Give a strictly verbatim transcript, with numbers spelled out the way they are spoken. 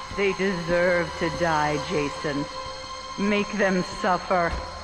They deserve to die, Jason. Make them suffer.